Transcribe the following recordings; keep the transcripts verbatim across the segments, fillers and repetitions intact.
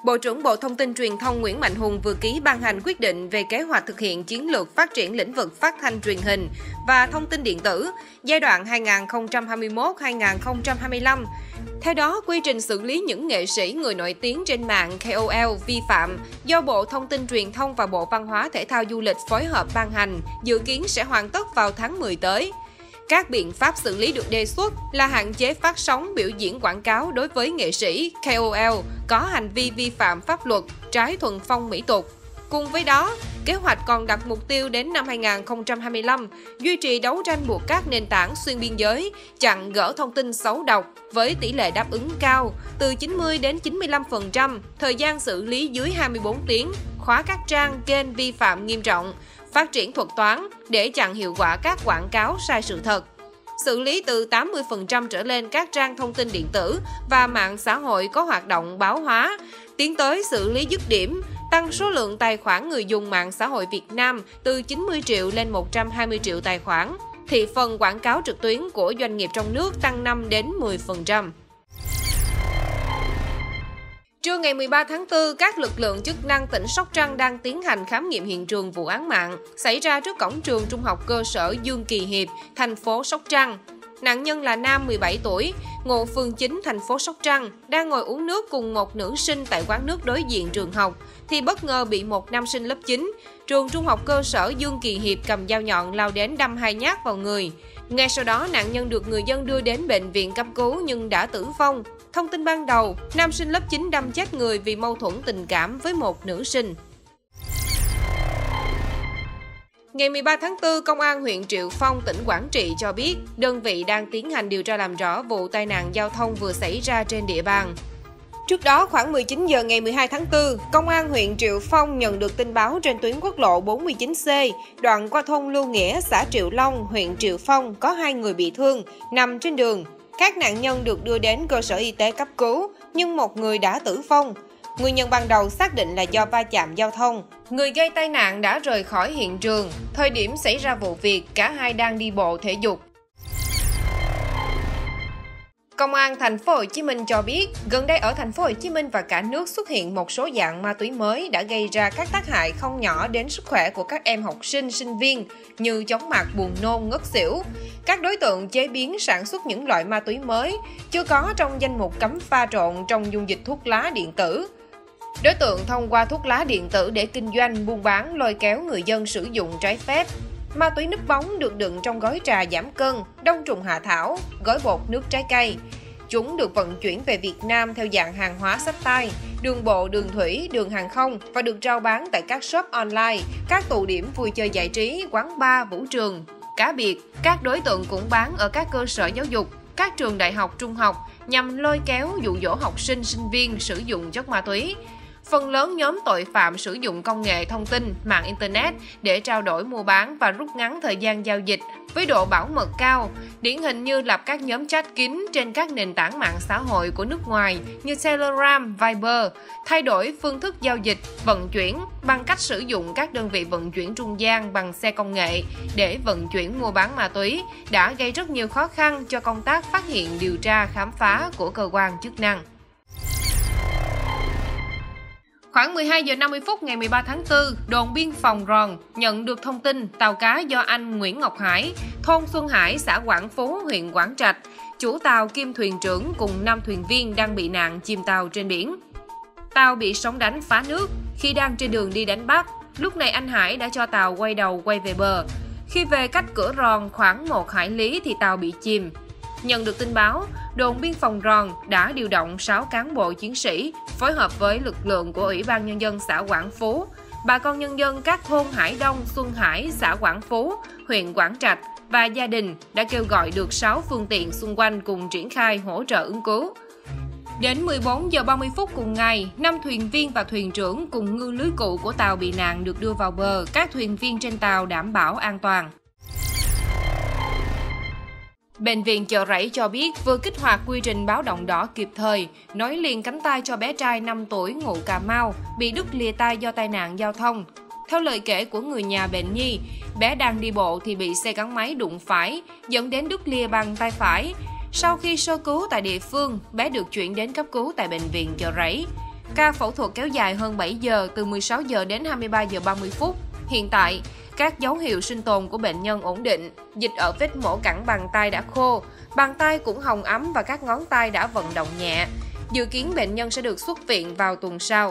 Bộ trưởng Bộ Thông tin Truyền thông Nguyễn Mạnh Hùng vừa ký ban hành quyết định về kế hoạch thực hiện chiến lược phát triển lĩnh vực phát thanh truyền hình và thông tin điện tử giai đoạn hai nghìn không trăm hai mươi mốt đến hai nghìn không trăm hai mươi lăm. Theo đó, quy trình xử lý những nghệ sĩ người nổi tiếng trên mạng K O L vi phạm do Bộ Thông tin Truyền thông và Bộ Văn hóa Thể thao Du lịch phối hợp ban hành, dự kiến sẽ hoàn tất vào tháng mười tới. Các biện pháp xử lý được đề xuất là hạn chế phát sóng biểu diễn quảng cáo đối với nghệ sĩ K O L có hành vi vi phạm pháp luật, trái thuần phong mỹ tục. Cùng với đó, kế hoạch còn đặt mục tiêu đến năm hai nghìn không trăm hai mươi lăm, duy trì đấu tranh buộc các nền tảng xuyên biên giới, chặn gỡ thông tin xấu độc với tỷ lệ đáp ứng cao, từ chín mươi đến chín mươi lăm phần trăm, thời gian xử lý dưới hai mươi bốn tiếng, khóa các trang kênh vi phạm nghiêm trọng, phát triển thuật toán để chặn hiệu quả các quảng cáo sai sự thật. Xử lý từ tám mươi phần trăm trở lên các trang thông tin điện tử và mạng xã hội có hoạt động báo hóa, tiến tới xử lý dứt điểm, tăng số lượng tài khoản người dùng mạng xã hội Việt Nam từ chín mươi triệu lên một trăm hai mươi triệu tài khoản. Thị phần quảng cáo trực tuyến của doanh nghiệp trong nước tăng năm đến mười phần trăm. Trưa ngày mười ba tháng tư, các lực lượng chức năng tỉnh Sóc Trăng đang tiến hành khám nghiệm hiện trường vụ án mạng xảy ra trước cổng trường trung học cơ sở Dương Kỳ Hiệp, thành phố Sóc Trăng. Nạn nhân là nam mười bảy tuổi, ngụ phường chín, thành phố Sóc Trăng, đang ngồi uống nước cùng một nữ sinh tại quán nước đối diện trường học, thì bất ngờ bị một nam sinh lớp chín, trường trung học cơ sở Dương Kỳ Hiệp cầm dao nhọn lao đến đâm hai nhát vào người. Ngay sau đó, nạn nhân được người dân đưa đến bệnh viện cấp cứu nhưng đã tử vong. Thông tin ban đầu, nam sinh lớp chín đâm chết người vì mâu thuẫn tình cảm với một nữ sinh. Ngày mười ba tháng tư, Công an huyện Triệu Phong, tỉnh Quảng Trị cho biết, đơn vị đang tiến hành điều tra làm rõ vụ tai nạn giao thông vừa xảy ra trên địa bàn. Trước đó, khoảng mười chín giờ ngày mười hai tháng tư, Công an huyện Triệu Phong nhận được tin báo trên tuyến quốc lộ bốn mươi chín C, đoạn qua thôn Lưu Nghĩa, xã Triệu Long, huyện Triệu Phong có hai người bị thương, nằm trên đường. Các nạn nhân được đưa đến cơ sở y tế cấp cứu, nhưng một người đã tử vong. Nguyên nhân ban đầu xác định là do va chạm giao thông. Người gây tai nạn đã rời khỏi hiện trường. Thời điểm xảy ra vụ việc, cả hai đang đi bộ thể dục. Công an thành phố Hồ Chí Minh cho biết, gần đây ở thành phố Hồ Chí Minh và cả nước xuất hiện một số dạng ma túy mới đã gây ra các tác hại không nhỏ đến sức khỏe của các em học sinh, sinh viên như chóng mặt, buồn nôn, ngất xỉu. Các đối tượng chế biến sản xuất những loại ma túy mới chưa có trong danh mục cấm pha trộn trong dung dịch thuốc lá điện tử. Đối tượng thông qua thuốc lá điện tử để kinh doanh, buôn bán, lôi kéo người dân sử dụng trái phép. Ma túy núp bóng được đựng trong gói trà giảm cân, đông trùng hạ thảo, gói bột nước trái cây. Chúng được vận chuyển về Việt Nam theo dạng hàng hóa xách tay, đường bộ, đường thủy, đường hàng không và được rao bán tại các shop online, các tụ điểm vui chơi giải trí, quán bar, vũ trường. Cá biệt, các đối tượng cũng bán ở các cơ sở giáo dục, các trường đại học, trung học nhằm lôi kéo dụ dỗ học sinh, sinh viên sử dụng chất ma túy. Phần lớn nhóm tội phạm sử dụng công nghệ thông tin, mạng Internet để trao đổi mua bán và rút ngắn thời gian giao dịch với độ bảo mật cao, điển hình như lập các nhóm chat kín trên các nền tảng mạng xã hội của nước ngoài như Telegram, Viber, thay đổi phương thức giao dịch, vận chuyển bằng cách sử dụng các đơn vị vận chuyển trung gian bằng xe công nghệ để vận chuyển mua bán ma túy, đã gây rất nhiều khó khăn cho công tác phát hiện, điều tra, khám phá của cơ quan chức năng. Khoảng mười hai giờ năm mươi phút ngày mười ba tháng tư, đồn biên phòng Ròn nhận được thông tin tàu cá do anh Nguyễn Ngọc Hải, thôn Xuân Hải, xã Quảng Phú, huyện Quảng Trạch, chủ tàu kiêm thuyền trưởng cùng năm thuyền viên đang bị nạn chìm tàu trên biển. Tàu bị sóng đánh phá nước khi đang trên đường đi đánh bắt. Lúc này anh Hải đã cho tàu quay đầu quay về bờ. Khi về cách cửa Ròn khoảng một hải lý thì tàu bị chìm. Nhận được tin báo, đồn biên phòng Ròn đã điều động sáu cán bộ chiến sĩ phối hợp với lực lượng của Ủy ban Nhân dân xã Quảng Phú, bà con nhân dân các thôn Hải Đông, Xuân Hải, xã Quảng Phú, huyện Quảng Trạch và gia đình đã kêu gọi được sáu phương tiện xung quanh cùng triển khai hỗ trợ ứng cứu. Đến mười bốn giờ ba mươi phút cùng ngày, năm thuyền viên và thuyền trưởng cùng ngư lưới cụ của tàu bị nạn được đưa vào bờ, các thuyền viên trên tàu đảm bảo an toàn. Bệnh viện Chợ Rẫy cho biết vừa kích hoạt quy trình báo động đỏ kịp thời, nối liền cánh tay cho bé trai năm tuổi ngụ Cà Mau, bị đứt lìa tay do tai nạn giao thông. Theo lời kể của người nhà bệnh nhi, bé đang đi bộ thì bị xe gắn máy đụng phải, dẫn đến đứt lìa bàn tay phải. Sau khi sơ cứu tại địa phương, bé được chuyển đến cấp cứu tại Bệnh viện Chợ Rẫy. Ca phẫu thuật kéo dài hơn bảy giờ, từ mười sáu giờ đến hai mươi ba giờ ba mươi phút. Hiện tại, các dấu hiệu sinh tồn của bệnh nhân ổn định. Dịch ở vết mổ cẳng bàn tay đã khô, bàn tay cũng hồng ấm và các ngón tay đã vận động nhẹ. Dự kiến bệnh nhân sẽ được xuất viện vào tuần sau.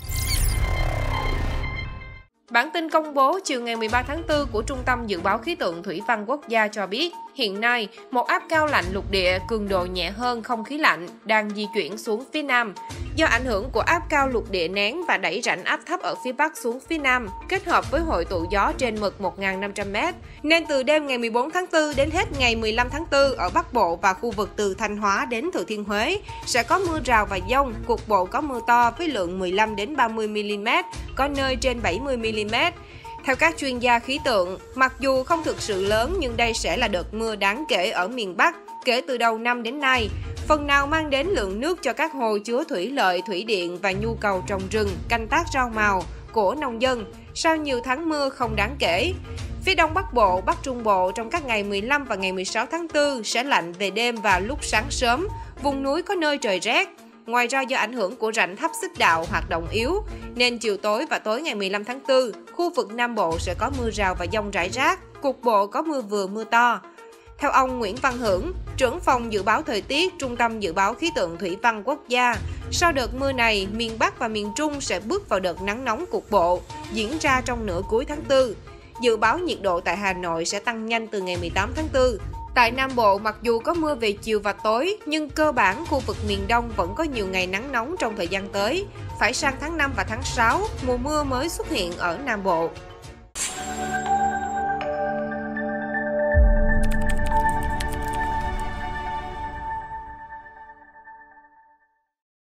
Bản tin công bố chiều ngày mười ba tháng tư của Trung tâm Dự báo Khí tượng Thủy văn Quốc gia cho biết, hiện nay, một áp cao lạnh lục địa cường độ nhẹ hơn không khí lạnh đang di chuyển xuống phía Nam. Do ảnh hưởng của áp cao lục địa nén và đẩy rãnh áp thấp ở phía Bắc xuống phía Nam, kết hợp với hội tụ gió trên mực một nghìn năm trăm mét, nên từ đêm ngày mười bốn tháng tư đến hết ngày mười lăm tháng tư ở Bắc Bộ và khu vực từ Thanh Hóa đến Thừa Thiên Huế sẽ có mưa rào và dông, cục bộ có mưa to với lượng mười lăm đến ba mươi mi-li-mét, có nơi trên bảy mươi mi-li-mét. Theo các chuyên gia khí tượng, mặc dù không thực sự lớn nhưng đây sẽ là đợt mưa đáng kể ở miền Bắc kể từ đầu năm đến nay, phần nào mang đến lượng nước cho các hồ chứa thủy lợi, thủy điện và nhu cầu trồng rừng, canh tác rau màu của nông dân sau nhiều tháng mưa không đáng kể. Phía Đông Bắc Bộ, Bắc Trung Bộ trong các ngày mười lăm và ngày mười sáu tháng tư sẽ lạnh về đêm và lúc sáng sớm, vùng núi có nơi trời rét. Ngoài ra do ảnh hưởng của rãnh thấp xích đạo hoạt động yếu, nên chiều tối và tối ngày mười lăm tháng tư, khu vực Nam Bộ sẽ có mưa rào và dông rải rác, cục bộ có mưa vừa mưa to. Theo ông Nguyễn Văn Hưởng, trưởng phòng dự báo thời tiết Trung tâm Dự báo Khí tượng Thủy văn Quốc gia, sau đợt mưa này, miền Bắc và miền Trung sẽ bước vào đợt nắng nóng cục bộ, diễn ra trong nửa cuối tháng tư. Dự báo nhiệt độ tại Hà Nội sẽ tăng nhanh từ ngày mười tám tháng tư. Tại Nam Bộ, mặc dù có mưa về chiều và tối, nhưng cơ bản khu vực miền Đông vẫn có nhiều ngày nắng nóng trong thời gian tới. Phải sang tháng năm và tháng sáu, mùa mưa mới xuất hiện ở Nam Bộ.